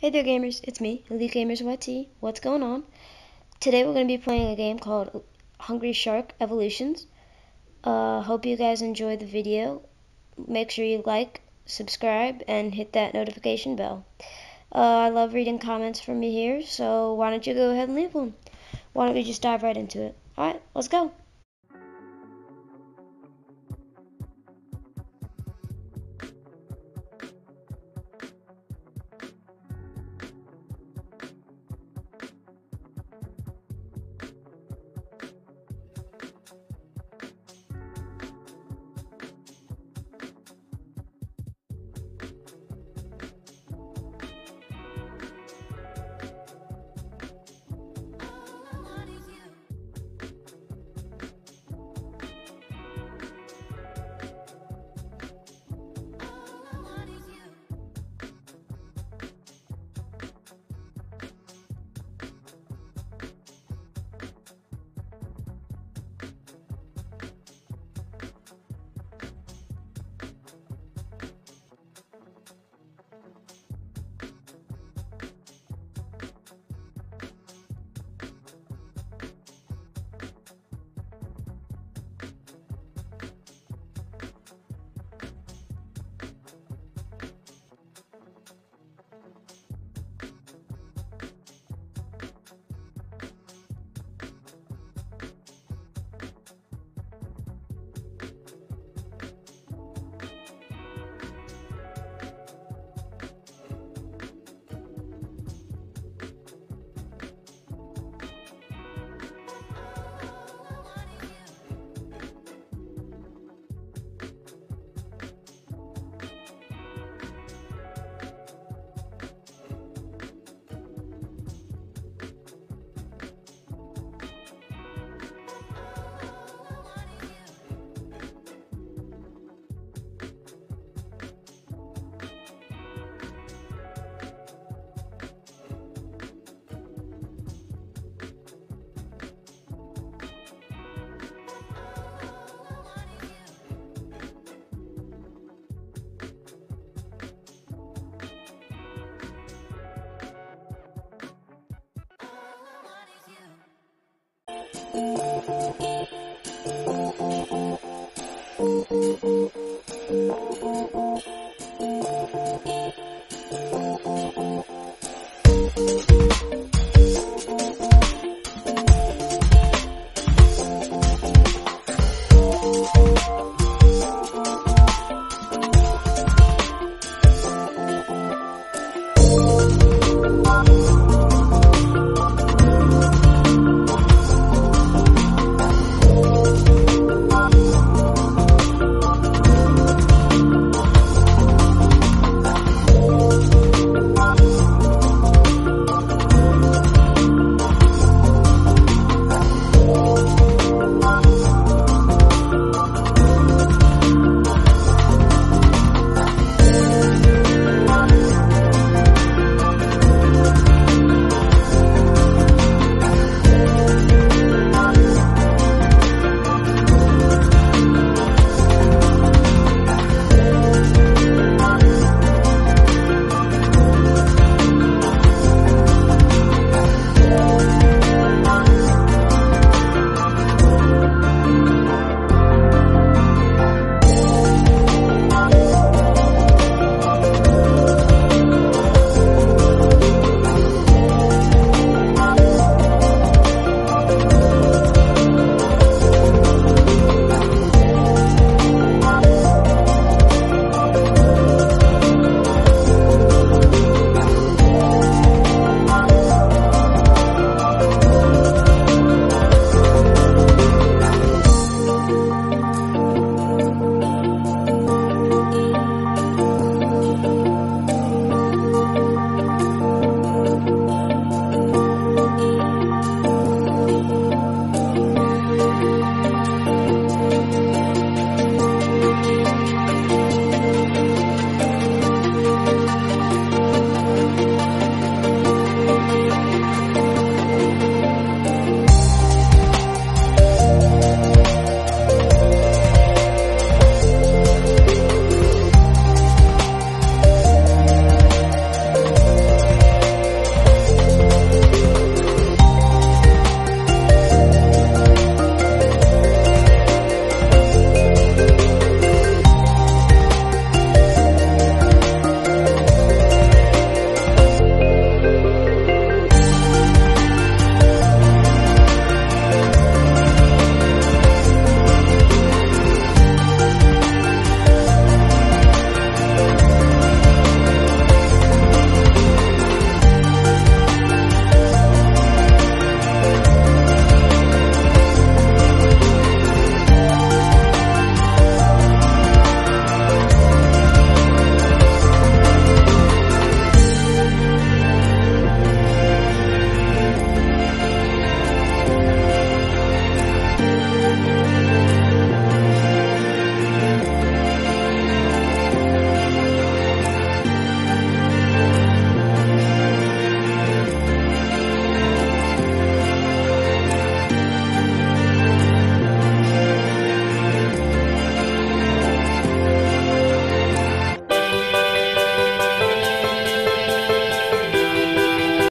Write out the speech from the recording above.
Hey there gamers, it's me, Elite Gamers YT. What's going on? Today we're going to be playing a game called Hungry Shark Evolutions. Hope you guys enjoy the video. Make sure you like, subscribe, and hit that notification bell. I love reading comments from you here, so why don't you go ahead and leave one? Why don't we just dive right into it? Alright, let's go!